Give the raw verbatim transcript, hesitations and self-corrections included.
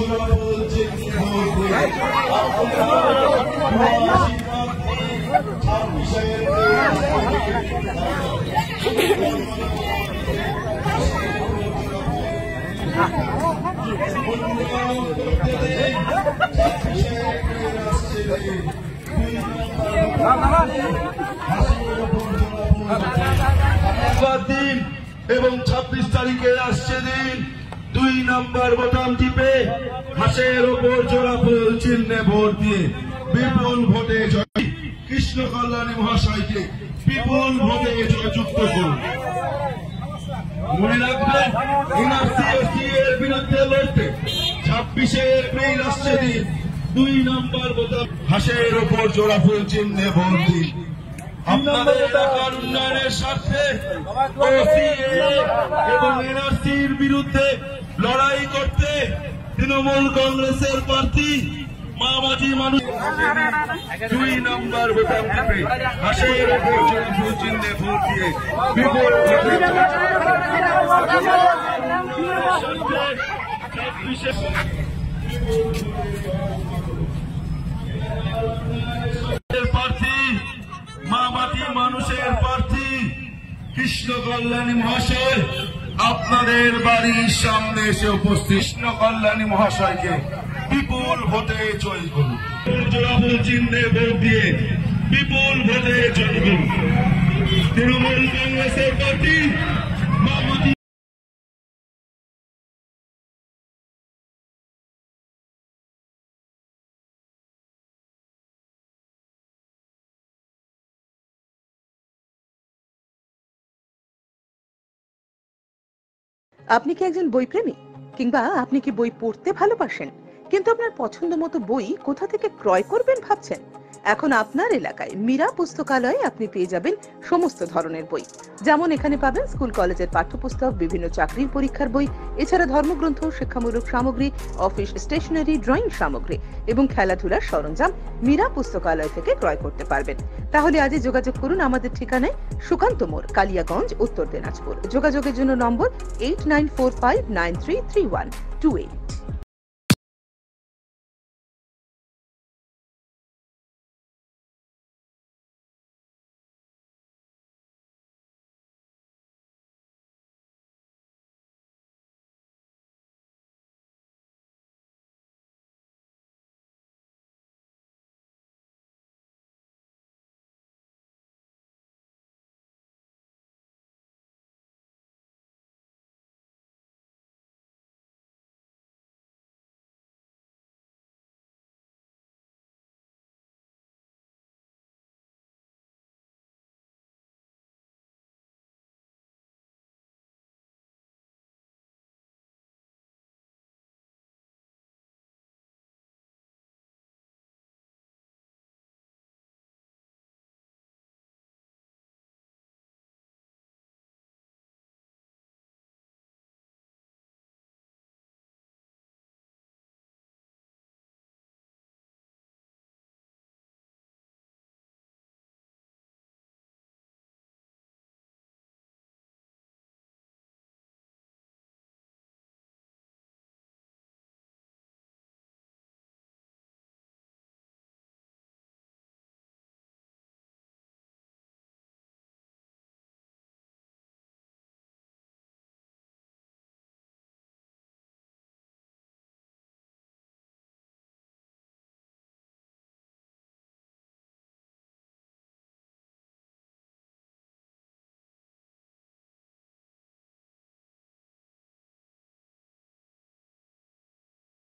দিন এবং ছাব্বিশ তারিখে আসছে দিন দুই নম্বর বোতাম টিপে হাসের ওপর জোড়া ফুল চিহ্নে ভোট দিয়ে বিপুল ভোটে জয় কৃষ্ণ কল্যাণী মহাশয়কে বিপুল ভোটে জয়যুক্ত করুন। মনে রাখবেন এনআরসি এর বিরুদ্ধে লড়তে ছাব্বিশে এপ্রিল আসছে দিন দুই নম্বর বোতাম হাসের ওপর জোড়া ফুল চিহ্নে ভোট দিন। আপনাদের এলাকার উন্নয়নের স্বার্থে এবং এনআরসির বিরুদ্ধে লড়াই করতে তৃণমূল কংগ্রেসের প্রার্থী মামাজি মানুষ দুই নম্বর বোতাম টিপে হাসের ওপর জোড়া ফুল চিহ্নে ভোট দিয়ে বিপুল প্রার্থী মামাটি মানুষের প্রার্থী কৃষ্ণ কল্যাণী মহাশয় আপনাদের বাড়ির সামনে এসে উপস্থিত। কৃষ্ণ কল্যাণী মহাশয়কে বিপুল ভোটে জয় করুন। জোড়া ফুল চিহ্নে ভোট দিয়ে বিপুল ভোটে জয় করুন। তৃণমূল কংগ্রেসের প্রার্থী মামাটি আপনি কি একজন বই প্রেমী কিংবা আপনি কি বই পড়তে ভালোবাসেন কিন্তু আপনার পছন্দ মতো বই কোথা থেকে ক্রয় করবেন ভাবছেন? এখন আপনার এলাকায় মীরা পুস্তকালয়ে আপনি পেয়ে যাবেন সমস্ত ধরনের বই, যেমন এখানে পাবেন স্কুল কলেজের পাঠ্যপুস্তক, বিভিন্ন চাকরির পরীক্ষার বই, এছাড়া ধর্মগ্রন্থ, শিক্ষামূলক সামগ্রী, অফিস স্টেশনারি, ড্রয়িং সামগ্রী এবং খেলাধুলার সরঞ্জাম মীরা পুস্তকালয় থেকে ক্রয় করতে পারবেন। তাহলে আজই যোগাযোগ করুন আমাদের ঠিকানায় সুকান্ত মোড়, কালিয়াগঞ্জ, উত্তর দিনাজপুর। যোগাযোগের জন্য number eight nine four five nine three three one two eight.